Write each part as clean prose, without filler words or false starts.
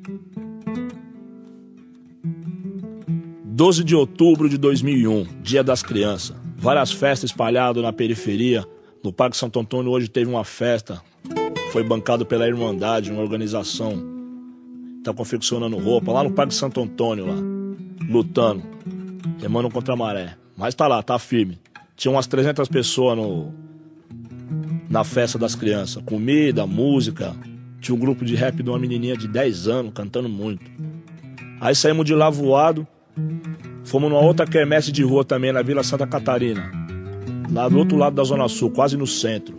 12 de outubro de 2001, Dia das Crianças. Várias festas espalhadas na periferia. No Parque Santo Antônio hoje teve uma festa. Foi bancado pela Irmandade, uma organização. Tá confeccionando roupa lá no Parque Santo Antônio, lá. Lutando. Remando contra a maré. Mas tá lá, tá firme. Tinha umas 300 pessoas na festa das crianças. Comida, música. Tinha um grupo de rap de uma menininha de 10 anos cantando muito. Aí saímos de lá voado. Fomos numa outra quermesse de rua também, na Vila Santa Catarina. Lá do outro lado da Zona Sul, quase no centro.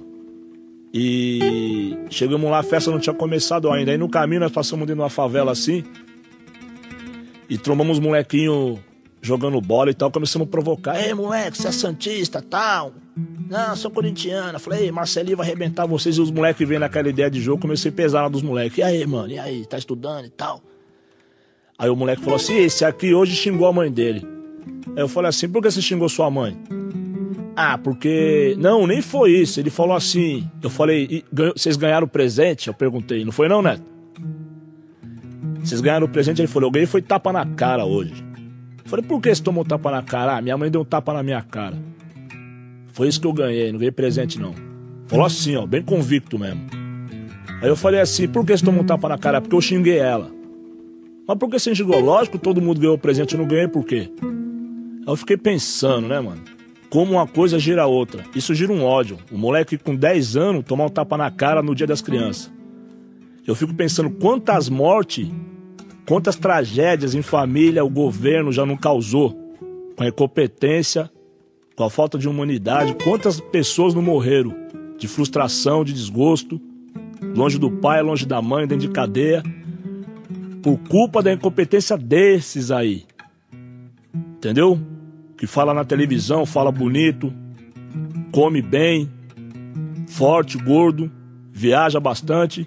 E chegamos lá, a festa não tinha começado ainda. Aí no caminho nós passamos dentro de uma favela assim. E trombamos uns molequinhos jogando bola e tal. Começamos a provocar. Ei, moleque, você é santista, tal? Não, sou corintiana. Falei, ei, Marcelinho vai arrebentar vocês. E os moleques vêm naquela ideia de jogo. Comecei a pesar lá dos moleques. E aí, mano, e aí, tá estudando e tal? Aí o moleque falou assim, esse aqui hoje xingou a mãe dele. Aí eu falei assim, por que você xingou sua mãe? Ah, porque... Não, nem foi isso. Ele falou assim, eu falei, vocês ganharam o presente? Eu perguntei, não foi não, Neto? Vocês ganharam o presente? Ele falou, eu ganhei foi tapa na cara hoje. Eu falei, por que você tomou tapa na cara? Ah, minha mãe deu um tapa na minha cara. Foi isso que eu ganhei, não ganhei presente não. Falou assim, ó, bem convicto mesmo. Aí eu falei assim, por que você tomou um tapa na cara? Porque eu xinguei ela. Mas por que você xingou? Lógico, todo mundo ganhou o presente, eu não ganhei, por quê? Aí eu fiquei pensando, né, mano? Como uma coisa gira a outra. Isso gira um ódio. O moleque com 10 anos tomar um tapa na cara no Dia das Crianças. Eu fico pensando quantas mortes, quantas tragédias em família o governo já não causou. Com a incompetência, com a falta de humanidade. Quantas pessoas não morreram de frustração, de desgosto. Longe do pai, longe da mãe, dentro de cadeia. Por culpa da incompetência desses aí. Entendeu? Que fala na televisão, fala bonito, come bem, forte, gordo, viaja bastante,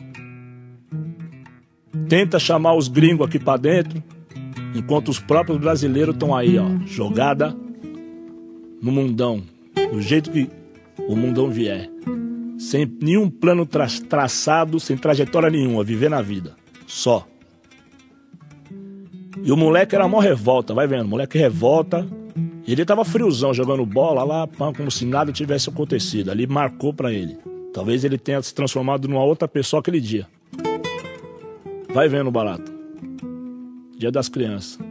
tenta chamar os gringos aqui pra dentro, enquanto os próprios brasileiros estão aí, ó, jogada no mundão, do jeito que o mundão vier, sem nenhum plano traçado, sem trajetória nenhuma, viver na vida, só. E o moleque era mó revolta, vai vendo, o moleque revolta. Ele tava friozão, jogando bola lá, como se nada tivesse acontecido. Ali marcou pra ele. Talvez ele tenha se transformado numa outra pessoa aquele dia. Vai vendo, barato. Dia das Crianças.